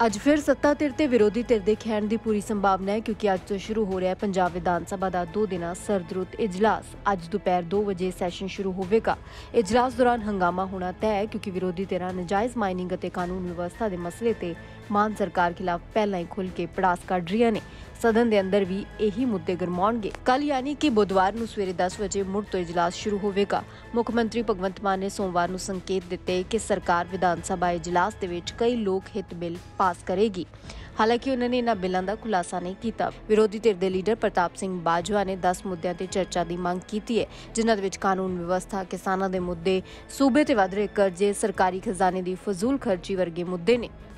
ਅੱਜ ਫਿਰ ਸੱਤਾ ਧਿਰ ਤੇ ਵਿਰੋਧੀ ਧਿਰ ਦੇ ਖਹਿਣ ਦੀ ਪੂਰੀ ਸੰਭਾਵਨਾ ਹੈ ਕਿਉਂਕਿ ਅੱਜ ਤੋਂ ਸ਼ੁਰੂ ਹੋ ਰਿਹਾ ਹੈ ਪੰਜਾਬ ਵਿਧਾਨ ਸਭਾ ਦਾ 2 ਦਿਨਾਂ ਸਰਦ-ਰੁੱਤ ਇਜਲਾਸ। ਅੱਜ ਦੁਪਹਿਰ 2 ਵਜੇ ਸੈਸ਼ਨ ਸ਼ੁਰੂ ਹੋਵੇਗਾ। ਇਜਲਾਸ ਦੌਰਾਨ ਹੰਗਾਮਾ ਹੋਣਾ ਤੈਅ ਹੈ ਕਿਉਂਕਿ ਵਿਰੋਧੀ ਧਿਰਾਂ ਨਜਾਇਜ਼ ਮਾਈਨਿੰਗ ਅਤੇ ਕਾਨੂੰਨ ਵਿਵਸਥਾ ਦੇ ਮਸਲੇ ਤੇ ਮਾਨ ਸਰਕਾਰ ਖਿਲਾਫ ਪਹਿਲਾਂ ਹੀ ਖੁੱਲ੍ਹ ਕੇ ਪੜਾਸ ਕੱਢ ਰਹੀਆਂ ਨੇ। ਸਦਨ ਦੇ ਅੰਦਰ ਵੀ ਇਹੀ ਮੁੱਦੇ ਗਰਮਾਉਣਗੇ। ਕੱਲ ਯਾਨੀ ਕਿ ਬੁੱਧਵਾਰ ਨੂੰ ਸਵੇਰੇ 10 ਵਜੇ ਮੁੜ ਤੋਂ ਇਜਲਾਸ ਸ਼ੁਰੂ ਹੋਵੇਗਾ। ਮੁੱਖ ਮੰਤਰੀ ਭਗਵੰਤ ਮਾਨ ਨੇ ਸੋਮਵਾਰ ਨੂੰ ਸੰਕੇਤ ਦਿੱਤੇ ਕਿ ਸਰਕਾਰ ਵਿਧਾਨ ਸਭਾ ਇਜਲਾਸ ਦੇ ਵਿੱਚ ਕਈ ਲੋਕ ਹਿੱਤ ਬਿੱਲ ਪਾਸ ਕਰੇਗੀ। ਹਾਲਾਂਕਿ ਉਹਨਾਂ ਨੇ ਇਹਨਾਂ ਬਿੱਲਾਂ ਦਾ ਖੁਲਾਸਾ ਨਹੀਂ ਕੀਤਾ। ਵਿਰੋਧੀ ਧਿਰ ਦੇ ਲੀਡਰ ਪ੍ਰਤਾਪ ਸਿੰਘ ਬਾਜਵਾ ਨੇ 10 ਮੁੱਦਿਆਂ ਤੇ ਚਰਚਾ ਦੀ ਮੰਗ ਕੀਤੀ ਹੈ, ਜਿਨ੍ਹਾਂ ਦੇ ਵਿੱਚ ਕਾਨੂੰਨ ਵਿਵਸਥਾ, ਕਿਸਾਨਾਂ ਦੇ ਮੁੱਦੇ, ਸੂਬੇ ਤੇ ਵਧ ਰਹੇ ਕਰਜ਼ੇ, ਸਰਕਾਰੀ ਖਜ਼ਾਨੇ ਦੀ ਫਜ਼ੂਲ ਖਰਚੀ ਵਰਗੇ ਮੁੱਦੇ ਨੇ।